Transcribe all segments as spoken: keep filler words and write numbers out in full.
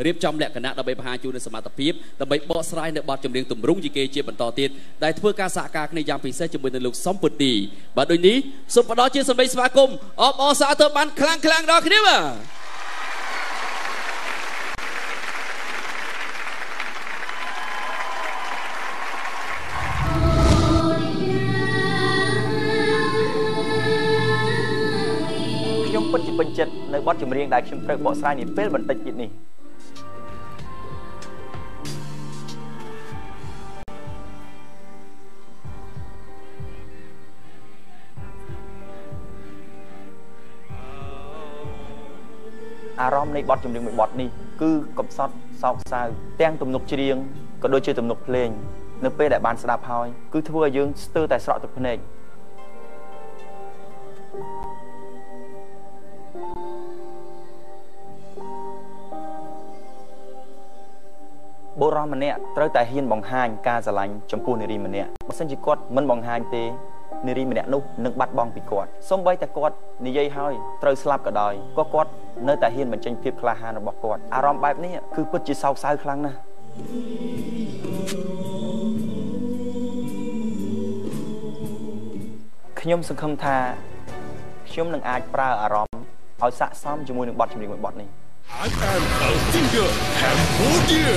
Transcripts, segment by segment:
រៀបចំលក្ខណៈដើម្បីបង្ហាញជូននូវសមត្ថភាពដើម្បីបកស្រាយនៅបទចម្រៀងទម្រង់យីគេជាបន្តទៀតដែលធ្វើការសហការគ្នាយ៉ាងពិសេសជាមួយនឹងលោកសំពុទីបាទដូចនេះសូមផ្ដល់ជាសម្លេងស្វាគមន៍អបអរសាទរបានខ្លាំងខ្លាំងដល់គ្នាបាទខ្ញុំពិតជាពេញចិត្តនៅបទចម្រៀងដែលខ្ញុំត្រូវបកស្រាយនាពេលបន្តិចទៀតនេះអារម្មណ៍នៃបទចម្រៀងមួយបទនេះគឺកំសត់សោកសៅទាំងទំនុកច្រៀងក៏ដូចជាទំនុកភ្លេងនៅពេលដែលបានស្ដាប់ហើយគឺធ្វើឲ្យយើងស្ទើរតែស្រក់ទឹកភ្នែកបុរសម្នាក់ត្រូវតែហ៊ានបង្ហាញការស្រឡាញ់ចំពោះនារីម្នាក់បើមិនជាគាត់មិនបង្ហាញទេនារីម្នាក់នោះនឹងបាត់បង់ពីគាត់សូម្បីតែគាត់និយាយហើយត្រូវស្លាប់ក៏ដោយក៏គាត់នៅតែហ៊ានបញ្ចេញភាពក្លាហានរបស់គាត់អារម្មណ៍បែបនេះគឺពិតជាសោកសៅខ្លាំងណាស់ខ្ញុំសង្ឃឹមថាខ្ញុំនឹងអាចប្រើអារម្មណ៍ឲ្យស័ក្តិសមជាមួយនឹងបទចម្រៀងមួយបទនេះ I am a singer Cambodia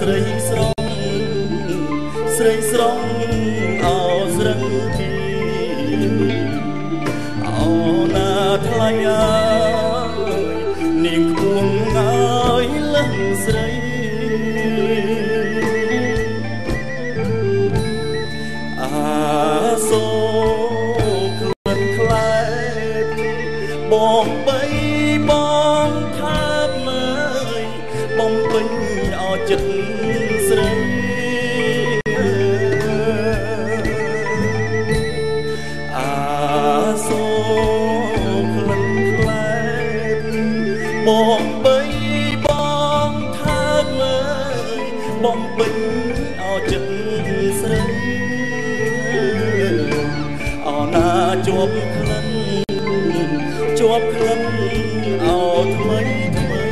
ស្រីស្រងស្រីស្រងអោស្រឹងពីអោណាថ្លៃអើយនាងគួងអើយលឹងស្រីអាសូក្លិនខ្លែបបងបីបងថាបមើយបំពេញអោចិត្តស្រីអាសូក្លិនខ្លែបបងបីបងថាបមើយបំពេញអោចិត្តស្រីអោណាជាប់ក្លិនជាប់ក្លិនអោថ្មីថ្មី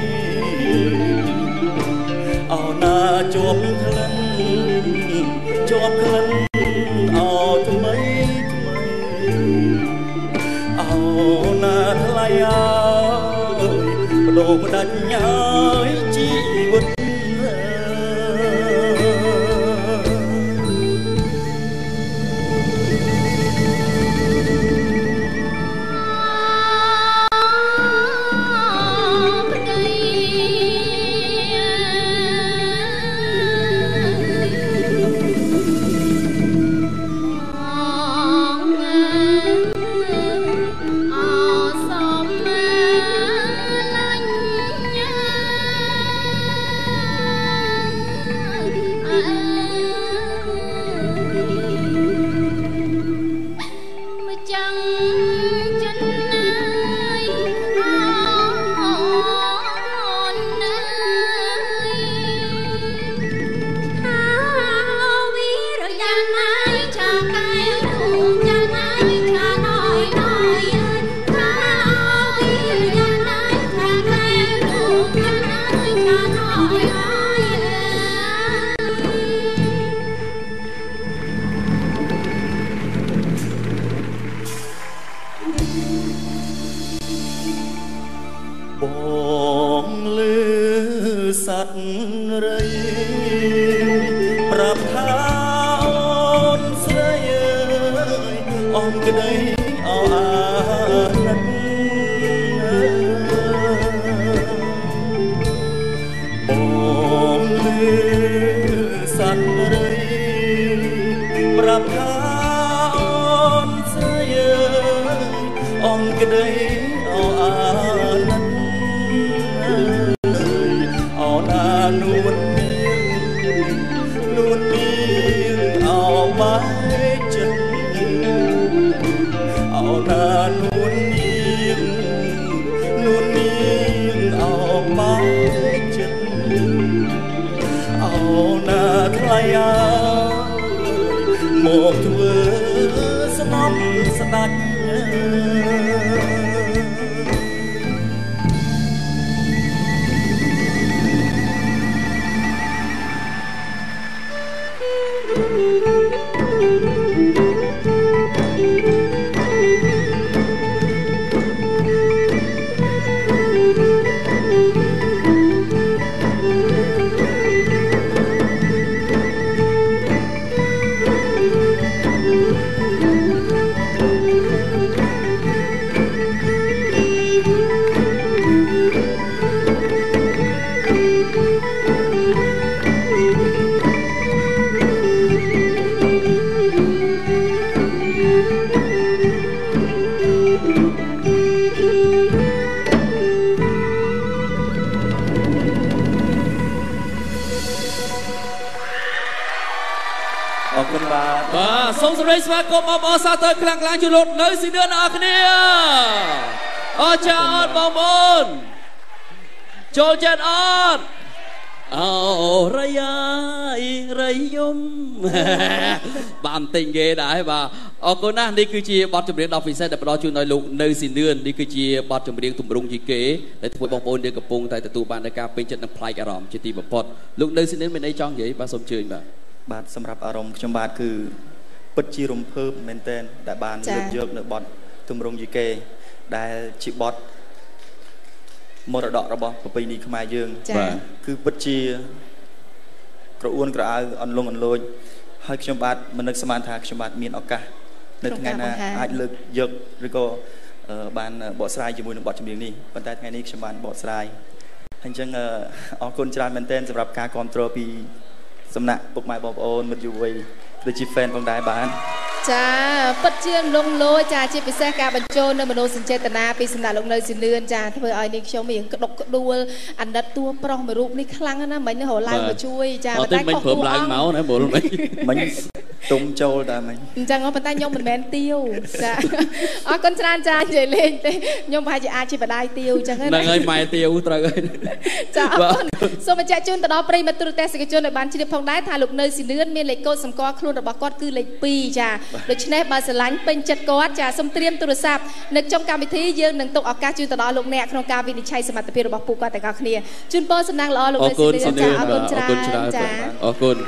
អោណាជាប់ក្លិនជាប់ក្លិនអោថ្មីថ្មីអោណាថ្លៃអើយបដូរផ្ដាច់ញ៉ាយជីវិតបងលឺសัตว์រៃប្រាប់ថាអូនស្រីអើយអូនក្តីអោអាណិតបងលឺសัตว์រៃប្រាប់ថាអូនស្រីអើយអូនក្តីអោអាណិតនួននួននាងអោបាយចិត្តអោណានួននាងនួននាងអោបាយចិត្តអោណាថ្លៃអើយមកធ្វើស្នំស្ដាច់សូមសម្ដែងស្វាគមន៍អបអរសាទរខ្លាំងខ្លាំងជួយលោកនៅស៊ីនឿនអ្នកគ្នាអរចាអត់បងប្អូនចូលចិត្តអត់អូរៃអីរៃយំបានទិញគេដែរបាទអរគុណណាស់នេះគឺជាបទចម្រៀងដ៏ពិសេសដែលផ្ដល់ជូនដល់លោកនៅស៊ីនឿននេះគឺជាបទចម្រៀងទម្រង់យីគេដែលធ្វើបងប្អូនយើងកំពុងតែទទួលបាននូវការពេញចិត្តនិងប្លែកអារម្មណ៍ជាទីបំផុតលោកនៅស៊ីនឿនមានអីចង់និយាយបាទសូមជឿបាទបាទសម្រាប់អារម្មណ៍ខ្ញុំបាទគឺពិតជារំភើបមែនទែនដែលបានលើកយកនៅបទទម្រង់យីគេដែលជាបទមរតករបស់ប្រពៃណីខ្មែរយើងបាទគឺពិតជាក្រអួនក្រអៅអន្លង់អន្លូចហើយខ្ញុំបាទមិននឹកស្មានថាខ្ញុំបាទមានឱកាសនៅថ្ងៃណាអាចលើកយកឬក៏បានបកស្រាយជាមួយនឹងបទចម្រៀងនេះប៉ុន្តែថ្ងៃនេះខ្ញុំបានបកស្រាយហើយអញ្ចឹងអរគុណច្រើនមែនទែនសម្រាប់ការគ្រប់គ្រងពីសំណាក់ពុកម៉ែបងប្អូនមិត្តយុវវ័យដូចជា fan ផងដែរបានចាពិតជាលងលោចាជាពិសេសការបញ្ចូលនៅមនោសញ្ចេតនាពីសំណាក់លោកនៅស៊ីនឿនចាធ្វើឲ្យនេះខ្ញុំរៀងក្តុកក្ដួលអាណិតតួប្រុសមួយរូបនេះខ្លាំងណាស់មិញរឡើងមកជួយចាតែមិនព្រមឡើងមកណាបុលមិញមិញទុំចូលតែមិញអញ្ចឹងប៉ុន្តែខ្ញុំមិនមែនទាវចាអរគុណច្រើនចានិយាយលេងទេខ្ញុំប្រហែលជាអាចជាបដាយទាវអញ្ចឹងហ្នឹងហើយម៉ែទាវត្រូវហើយចាអរគុណសូមបញ្ជាក់ជូនទៅដល់ប្រិយមិត្តទូរទស្សនិកជនឲ្យបានជ្រាបផងដែរថាលោកនៅស៊ីនឿនមានលេខកូដសម្គាល់ខ្លួនរបស់គាត់គឺលេខពីរចាដូច្នេះបើស្រឡាញ់ពេញចិត្តគាត់ចាសូមត្រៀមទូរស័ព្ទនៅចុងកម្មវិធីយើងនឹងទុកឱកាសជូនទៅដល់លោកអ្នកក្នុងការវិនិច្ឆ័យសមត្ថភាពរបស់ពួកគាត់ទាំងអស់គ្នាជូនពរសំណាងល្អលោកនៅស៊ីនឿនចាអរគុណច្រើនចាអរគុណ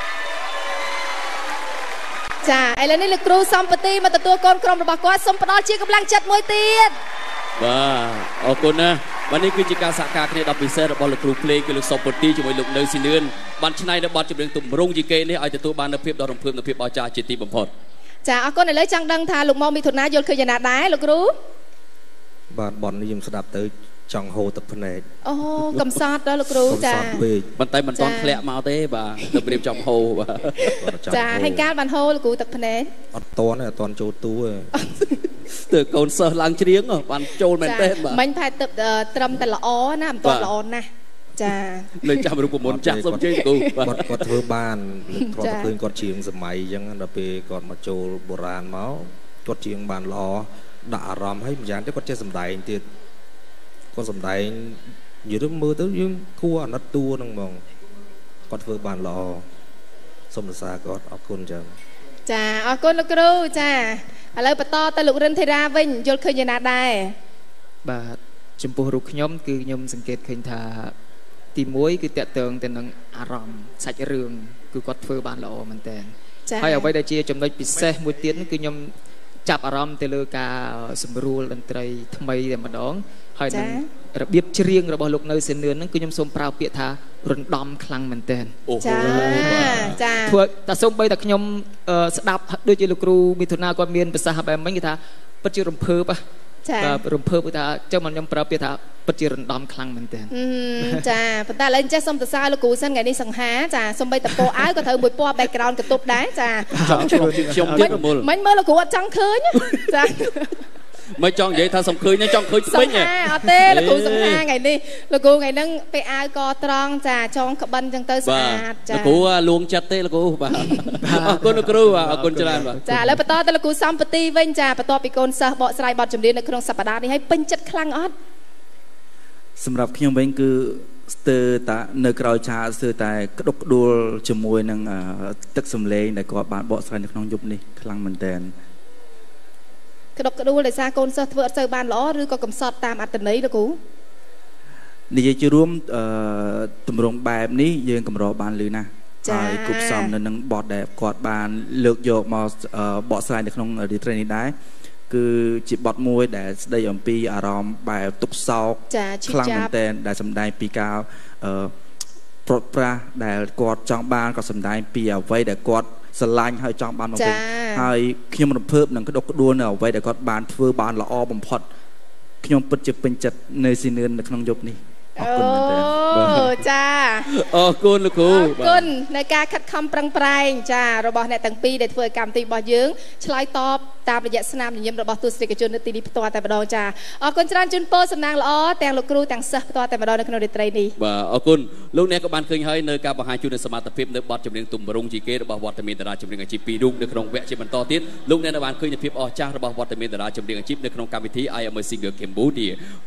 ចាឥឡូវនេះលោកគ្រូសំពទីមកទទួលកូនក្រុមរបស់គាត់សូមផ្ដល់ជាកម្លាំងចិត្តមួយទៀតបាទអរគុណណាបាទនេះគឺជាការសហការគ្នាដ៏ពិសេសរបស់លោកគ្រូភ្លេងគឺលោកសំពទីជាមួយលោកនៅស៊ីនឿនបានឆ្នៃនៅបទចម្រៀងទម្រង់យីកេនេះឲ្យទទួលបាននូវភាពដ៏រំភើបនិងភាពអស្ចារ្យជាទីបំផុតចាអរគុណឥឡូវចង់ដឹងថាលោកមកមិថុនាយល់ឃើញយ៉ាងណាដែរលោកគ្រូបាទបននេះខ្ញុំស្ដាប់ទៅចង់ហូរទឹកភ្នែកអូកំសត់ដល់លោកគ្រូចាប៉ុន្តែមិនទាន់ធ្លាក់មកទេបាទទៅព្រៀបចំហូរបាទចាហើយកាលបានហូរលោកគ្រូទឹកភ្នែកអត់ទាន់ទេអត់ទាន់ចូលទូទេទើកូនសិស្សឡើងច្រៀងបានចូលមែនទេបាទមិញផែទឹកត្រឹមតែល្អណាមិនទាន់ល្អណាស់ចាលើចាំរូបមន្តចាស់សុំជ័យគ្រូគាត់គាត់ធ្វើបានគាត់ទៅឃើញគាត់ច្រៀងសម័យអញ្ចឹងដល់ពេលគាត់មកចូលបុរាណមកគាត់ច្រៀងបានល្អដាក់អារម្មណ៍ហើយម្យ៉ាងទៅគាត់ចេះសម្ដែងទៀតគាត់សម្ដែងនិយាយទៅមើលទៅយើងគួរអាណិតតួហ្នឹងហ្មងគាត់ធ្វើបានល្អសូមសរសើរគាត់អរគុណចឹងចាអរគុណលោកគ្រូចាឥឡូវបន្តទៅលោករិនធីរ៉ាវិញយល់ឃើញយ៉ាងណាដែរបាទចំពោះរូបខ្ញុំគឺខ្ញុំសង្កេតឃើញថាទីមួយគឺតកតងទៅនឹងអារម្មណ៍សាច់រឿងគឺគាត់ធ្វើបានល្អមែនតើហើយអ្វីដែលជាចំណុចពិសេសមួយទៀតគឺខ្ញុំចាប់អារម្មណ៍ទៅលើការសម្រួលតន្ត្រីថ្មីតែម្ដងហើយនឹងរបៀបច្រៀងរបស់លោកនៅសេននឿនហ្នឹងគឺខ្ញុំសូមប្រើពាក្យថារំដំខ្លាំងមែនតើចាចាធ្វើតែសូម្បីតែខ្ញុំស្ដាប់ដូចជាលោកគ្រូមិថុនាគាត់មានប្រសាសន៍បែបមិញគេថាពិតជារំភើបបាទរំភើបថាចឹងមកខ្ញុំប្រើពាក្យថាពិតជារំដំខ្លាំងមែនតើចាប៉ុន្តែឥឡូវចេះសូមសរសើរលោកគ្រូសិនថ្ងៃនេះសង្ហាចាសូម្បីតែពណ៌អាវក៏ត្រូវមួយពណ៌ background កតុបដែរចាចង់ជួយខ្ញុំទៀតរមូលមិញមើលលោកគ្រូអត់ចង់ឃើញចាមិនចង់និយាយថាសំឃើញចង់ឃើញពេញហ៎អត់ទេលោកគ្រូសង្ហាថ្ងៃនេះលោកគ្រូថ្ងៃហ្នឹងពេលអាវកត្រង់ចាចងក្បិនចឹងទៅស្អាតចាលោកគ្រូលួងចិត្តទេលោកគ្រូបាទអរគុណលោកគ្រូអរគុណច្រើនបាទចាឥឡូវបន្តទៅលោកគ្រូសំពទីវិញចាបន្ទាប់ពីកូនសិស្សបកស្រាយបទចម្រៀងនៅក្នុងសប្តាហ៍នេះឲ្យពេញចិត្តខ្លាំងអត់សម្រាប់ខ្ញុំវិញគឺស្ទើរតែនៅក្រោយឆាស្ទើរតែក្តុកក្ដួលជាមួយនឹងទឹកសម្លេងដែលគាត់បានបកស្រាយនៅក្នុងយប់នេះខ្លាំងមែនទែនក្តុកក្ដួលដោយសារកូនសិស្សធ្វើអត់សូវបានល្អឬក៏កំសត់តាមអត្តន័យលោកគ្រូនិយាយជារួមអឺតម្រងបែបនេះយើងកម្របានលឺណាស់ហើយគប់សំនៅនឹងបទដែលគាត់បានលើកយកមកបកស្រាយនៅក្នុងរីត្រេនេះដែរគឺជាបទមួយដែលស្ដីអំពីអារម្មណ៍បែបទុក្ខសោកខ្លាំងមែនទែនដែលសម្ដែងពីការអឺប្រត់ប្រាស់ដែលគាត់ចង់បានក៏សម្ដែងពីអ្វីដែលគាត់ស្រឡាញ់ហើយចង់បានមកវិញហើយខ្ញុំរំភើបនឹងក្តុកក្ដួលនៅអ្វីដែលគាត់បានធ្វើបានល្អបំផុតខ្ញុំពិតជាពេញចិត្តនៅស៊ីនឿននៅក្នុងយប់នេះអរគុណមែនទែនអូចាអរគុណលោកគ្រូអរគុណในការខិតខំប្រឹងប្រែងចារបស់អ្នកទាំងពីរដែលធ្វើកម្មវិធីរបស់យើងឆ្លើយតបតាមរយៈស្នាមញញឹមរបស់ទស្សនិកជននៅទីនេះផ្ទាល់តែម្ដងចាអរគុណច្រើនជូនពរសំណាងល្អទាំងលោកគ្រូទាំងសិស្សផ្ទាល់តែម្ដងនៅក្នុងរាត្រីនេះបាទអរគុណលោកអ្នកក៏បានឃើញហើយនៅការបង្ហាញជូននៅសមត្ថភាពនៅបទចម្រៀងទម្រង់ជីគេរបស់វត្តមានតារាចម្រៀងអាជីពពីររូបនៅក្នុងវគ្គជាបន្តទៀតលោកអ្នកបានឃើញពីភាពអស្ចារ្យរបស់វត្តមានតារាចម្រៀងអាជីពនៅក្នុងកម្មវិធី I Am a Singer Cambodia